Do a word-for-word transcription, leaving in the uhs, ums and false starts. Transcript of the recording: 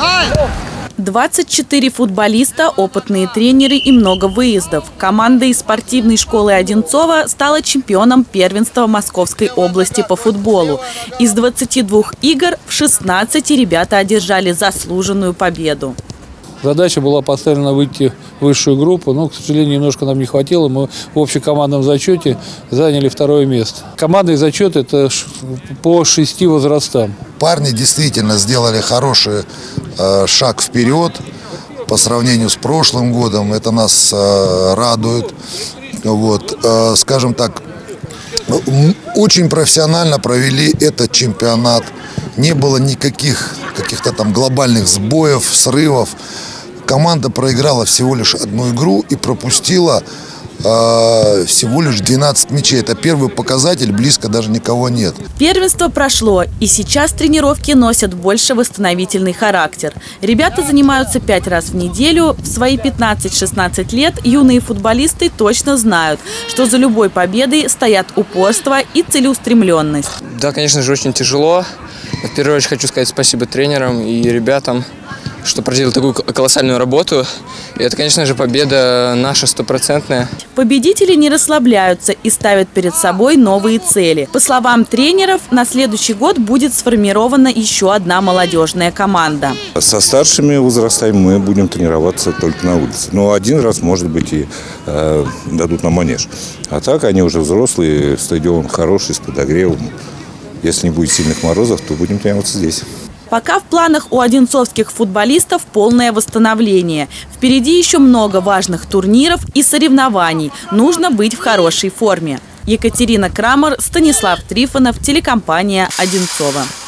двадцать четыре футболиста, опытные тренеры и много выездов. Команда из спортивной школы Одинцова стала чемпионом первенства Московской области по футболу. Из двадцати двух игр в шестнадцати ребята одержали заслуженную победу. Задача была поставлена выйти в высшую группу, но, к сожалению, немножко нам не хватило. Мы в общекомандном зачете заняли второе место. Командный зачет – это по шести возрастам. Парни действительно сделали хороший э, шаг вперед по сравнению с прошлым годом. Это нас э, радует. Вот, э, скажем так, очень профессионально провели этот чемпионат. Не было никаких каких-то там глобальных сбоев, срывов. Команда проиграла всего лишь одну игру и пропустила э, всего лишь двенадцать мячей. Это первый показатель, близко даже никого нет. Первенство прошло, и сейчас тренировки носят больше восстановительный характер. Ребята занимаются пять раз в неделю. В свои пятнадцать-шестнадцать лет юные футболисты точно знают, что за любой победой стоят упорство и целеустремленность. Да, конечно же, очень тяжело. В первую очередь хочу сказать спасибо тренерам и ребятам, что проделали такую колоссальную работу. И это, конечно же, победа наша стопроцентная. Победители не расслабляются и ставят перед собой новые цели. По словам тренеров, на следующий год будет сформирована еще одна молодежная команда. Со старшими возрастами мы будем тренироваться только на улице. Но один раз, может быть, и э, дадут на манеж. А так они уже взрослые, стадион хороший, с подогревом. Если не будет сильных морозов, то будем тренироваться здесь. Пока в планах у одинцовских футболистов полное восстановление. Впереди еще много важных турниров и соревнований. Нужно быть в хорошей форме. Екатерина Крамер, Станислав Трифонов, телекомпания «Одинцово».